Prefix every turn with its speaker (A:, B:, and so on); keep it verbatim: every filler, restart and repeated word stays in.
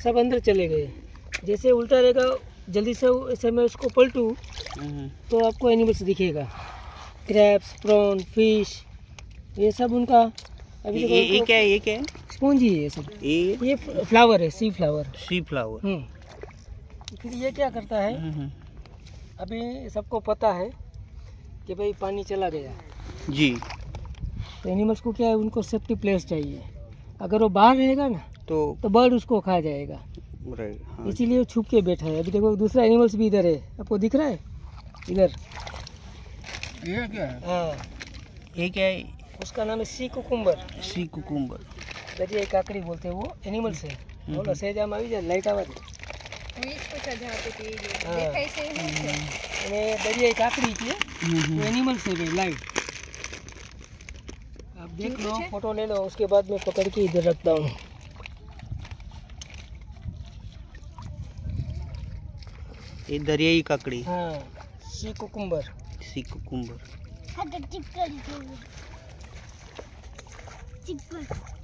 A: सब अंदर चले गए। जैसे उल्टा रहेगा जल्दी से, ऐसे मैं उसको पलटूँ तो आपको एनिमल्स दिखेगा, क्रैब्स, प्रॉन, फिश, ये सब उनका। अभी
B: ये, ये क्या है? ये क्या है?
A: स्पॉन्ज ही है ये सब।
B: ये
A: ये फ्लावर है, सी फ्लावर।
B: सी फ्लावर।
A: हम्म फिर ये क्या करता है, अभी सबको पता है कि भाई पानी चला गया
B: जी,
A: तो एनिमल्स को क्या है, उनको सेफ्टी प्लेस चाहिए। अगर वो बाहर रहेगा ना
B: तो
A: तो बर्ड उसको खा जाएगा,
B: हाँ।
A: इसीलिए वो छुप के बैठा है। अभी देखो दूसरा एनिमल्स भी इधर है, आपको दिख रहा है इधर।
B: ये क्या है?
A: हाँ,
B: ये क्या है?
A: उसका नाम है सी कुकुम्बर।
B: सी कुकुम्बर,
A: दरियाई काकड़ी बोलते हैं, वो एनिमल्स है। बोलो सेजाम આવી જાય લાઈટ આવે અને દરિયાઈ કાકડી છે, वो एनिमल्स है भाई, लाइट। आप देख लो, फोटो ले लो, उसके बाद मैं पकड़ के इधर रखता हूँ।
B: ये दरियाई काकड़ी।
A: हाँ, सी कुकुम्बर।
B: Sea cucumber.